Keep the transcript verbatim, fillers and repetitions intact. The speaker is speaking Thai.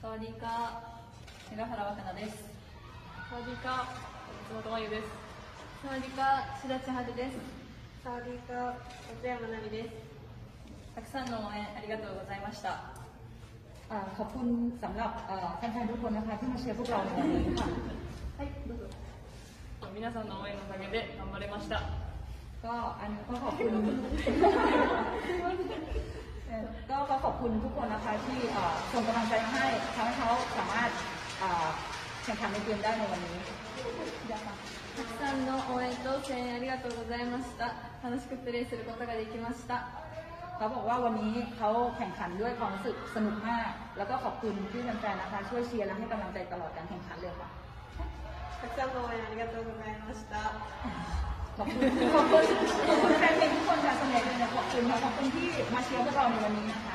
サワディーカー、永原若菜です。 サワディーカー、松本真由です。 サワディーカー、志田千春です。 サワディーカー、松山奈美です。 たくさんの応援ありがとうございました。 ขอบคุณสำหรับแฟนๆทุกคนนะคะที่มาเชียร์พวกเราในวันนี้ค่ะはい、どうぞ。 皆さんの応援のおかげで頑張れました。 ก็อันก็ขอบคุณก็ก็ขอบคุณทุกคนนะคะที่ส่งกำลังใจมาให้ทำให้เขาสามารถแข่งขันในเกมได้ในวันนี้たくさんの応援と声援ありがとうございました。楽しくプレーすることができました。 เขาบอกว่าวันนี้เขาแข่งขันด้วยความรู้สึกสนุกมากแล้วก็ขอบคุณที่แฟนๆนะคะช่วยเชียร์และให้กำลังใจตลอดการแข่งขันเลยค่ะたくさんの応援ありがとうございました。 ขอบคุณขอบคุณขอบคุณแฟนเพลงทุกคนจากสมัยเลยนะขอบคุณขอบคุณที่มาเชียร์พวกเราในวันนี้นะคะ